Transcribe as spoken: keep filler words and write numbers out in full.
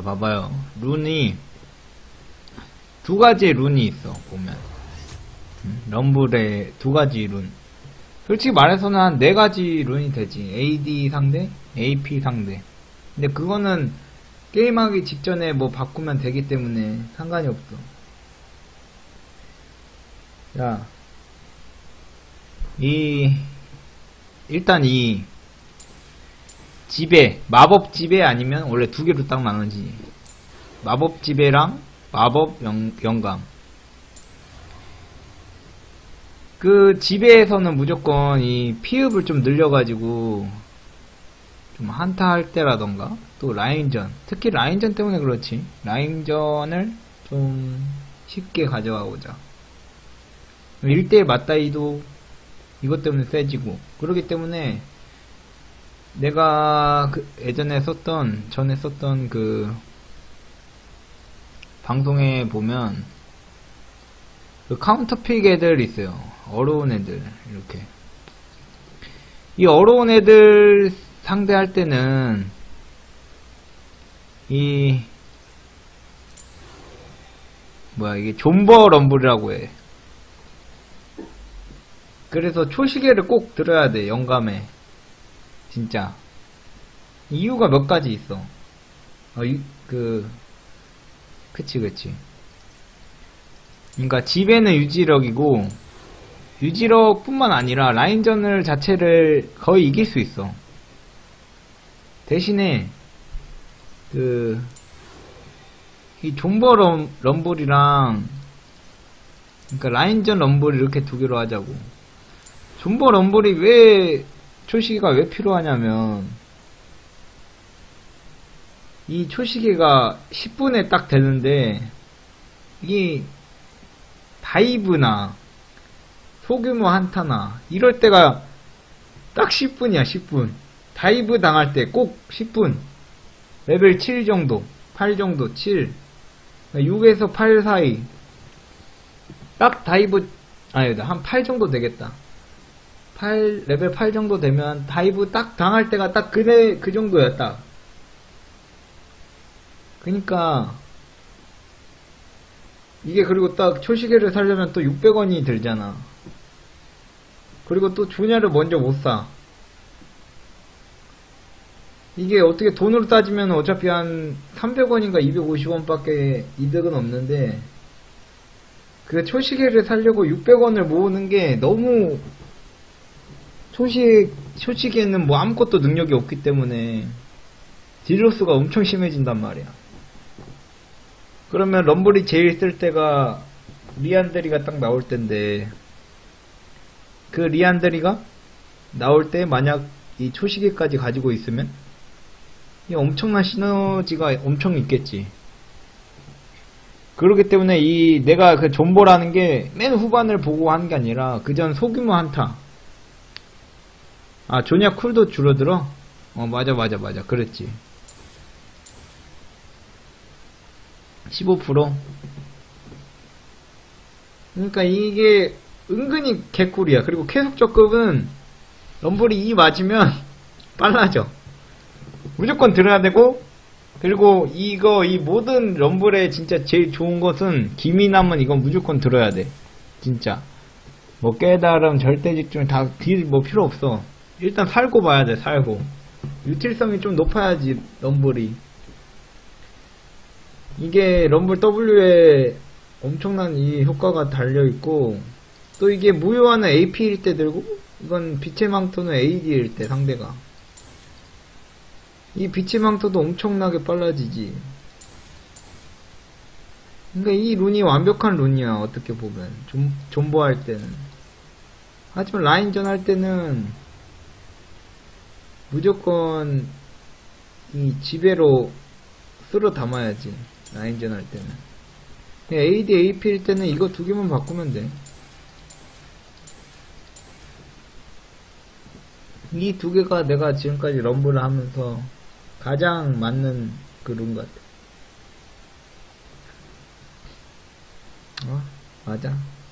봐봐요. 룬이 두 가지 룬이 있어. 보면 음, 럼블에 두 가지 룬. 솔직히 말해서는 한 네 가지 룬이 되지. 에이디 상대, 에이피 상대. 근데 그거는 게임하기 직전에 뭐 바꾸면 되기 때문에 상관이 없어. 자, 이 일단 이 지배, 마법 지배 아니면 원래 두 개로 딱 나누지. 마법 지배랑 마법 영, 영감. 그 지배에서는 무조건 이 피읍을 좀 늘려가지고 좀 한타 할 때라던가 또 라인전, 특히 라인전 때문에 그렇지. 라인전을 좀 쉽게 가져가고자. 일 대일 맞다이도 이것 때문에 세지고. 그러기 때문에 내가 그 예전에 썼던, 전에 썼던 그 방송에 보면 그 카운터픽 애들 있어요. 어려운 애들. 이렇게. 이 어려운 애들 상대할 때는 이 뭐야 이게 존버 럼블이라고 해. 그래서 초시계를 꼭 들어야 돼. 영감에. 진짜. 이유가 몇 가지 있어. 어, 이, 그, 그치, 그치. 그니까, 지배는 유지력이고, 유지력 뿐만 아니라 라인전을 자체를 거의 이길 수 있어. 대신에, 그, 이 존버 럼, 럼블이랑, 그니까 라인전 럼블 이렇게 두 개로 하자고. 존버 럼블이 왜, 초시계가 왜 필요하냐면 이 초시계가 십 분에 딱 되는데 이 다이브나 소규모 한타나 이럴 때가 딱 십 분이야. 십 분. 다이브 당할 때 꼭 십 분. 레벨 칠 정도, 팔 정도, 칠, 육에서 팔 사이. 딱 다이브, 아니 한 팔 정도 되겠다. 팔, 레벨 팔 정도 되면 다이브 딱 당할 때가 딱 그네, 그 정도야, 딱. 그니까, 이게 그리고 딱 초시계를 사려면 또 육백 원이 들잖아. 그리고 또 주냐를 먼저 못 사. 이게 어떻게 돈으로 따지면 어차피 한 삼백 원인가 이백오십 원 밖에 이득은 없는데, 그 초시계를 사려고 육백 원을 모으는 게 너무 초시, 초시계는 뭐 아무것도 능력이 없기 때문에 딜로스가 엄청 심해진단 말이야. 그러면 럼블이 제일 쓸 때가 리안드리가 딱 나올 텐데, 그 리안드리가 나올 때 만약 이 초시계까지 가지고 있으면 이 엄청난 시너지가 엄청 있겠지. 그렇기 때문에 이 내가 그 존버라는 게 맨 후반을 보고 하는 게 아니라 그전 소규모 한타. 아, 조냐 쿨도 줄어들어? 어, 맞아, 맞아, 맞아. 그랬지. 십오 퍼센트? 그러니까 이게 은근히 개꿀이야. 그리고 계속적급은 럼블이 이 맞으면 빨라져. 무조건 들어야 되고, 그리고 이거, 이 모든 럼블에 진짜 제일 좋은 것은 기미남은 이건 무조건 들어야 돼. 진짜. 뭐 깨달음, 절대집중 다 딜 뭐 필요 없어. 일단 살고 봐야 돼. 살고 유틸성이 좀 높아야지 럼블이. 이게 럼블 W에 엄청난 이 효과가 달려있고, 또 이게 무효하는 에이피일 때 들고, 이건 빛의 망토는 에이디일 때 상대가 이 빛의 망토도 엄청나게 빨라지지. 그러니까 이 룬이 완벽한 룬이야. 어떻게 보면 좀 존버할 때는. 하지만 라인전 할 때는 무조건 이 지배로 쓸어 담아야지. 라인전 할 때는. 에이디, 에이피일 때는 이거 두 개만 바꾸면 돼. 이 두 개가 내가 지금까지 럼블을 하면서 가장 맞는 그 룬 같아. 어? 맞아.